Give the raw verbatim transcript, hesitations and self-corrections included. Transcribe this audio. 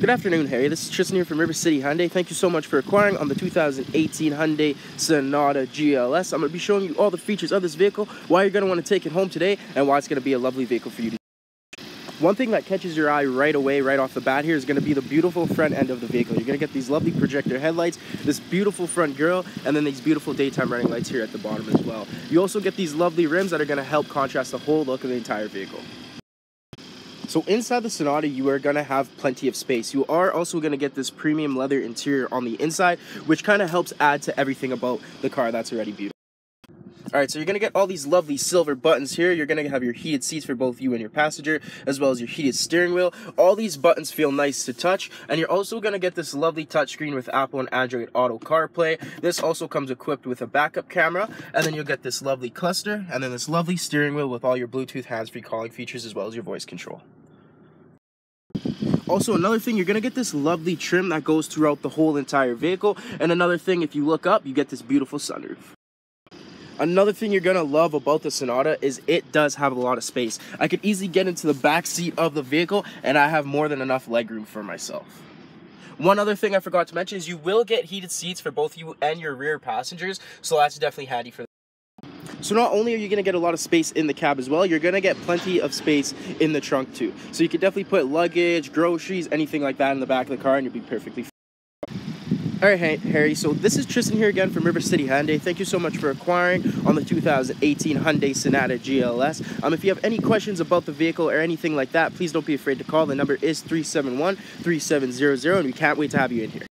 Good afternoon, Harry. This is Tristan here from River City Hyundai. Thank you so much for acquiring on the two thousand eighteen Hyundai Sonata G L S. I'm going to be showing you all the features of this vehicle, why you're going to want to take it home today, and why it's going to be a lovely vehicle for you to use. One thing that catches your eye right away, right off the bat here, is going to be the beautiful front end of the vehicle. You're going to get these lovely projector headlights, this beautiful front grille, and then these beautiful daytime running lights here at the bottom as well. You also get these lovely rims that are going to help contrast the whole look of the entire vehicle. So inside the Sonata, you are going to have plenty of space. You are also going to get this premium leather interior on the inside, which kind of helps add to everything about the car that's already beautiful. Alright, so you're going to get all these lovely silver buttons here. You're going to have your heated seats for both you and your passenger, as well as your heated steering wheel. All these buttons feel nice to touch, and you're also going to get this lovely touchscreen with Apple and Android Auto CarPlay. This also comes equipped with a backup camera, and then you'll get this lovely cluster, and then this lovely steering wheel with all your Bluetooth hands-free calling features, as well as your voice control. Also, another thing, you're going to get this lovely trim that goes throughout the whole entire vehicle. And another thing, if you look up, you get this beautiful sunroof. Another thing you're going to love about the Sonata is it does have a lot of space. I could easily get into the back seat of the vehicle, and I have more than enough legroom for myself. One other thing I forgot to mention is you will get heated seats for both you and your rear passengers, so that's definitely handy for them. So not only are you going to get a lot of space in the cab as well, you're going to get plenty of space in the trunk too. So you can definitely put luggage, groceries, anything like that in the back of the car, and you'll be perfectly fine. Alright, Harry, so this is Tristan here again from River City Hyundai. Thank you so much for acquiring on the two thousand eighteen Hyundai Sonata G L S. Um, if you have any questions about the vehicle or anything like that, please don't be afraid to call. The number is three seven one, three seven zero zero, and we can't wait to have you in here.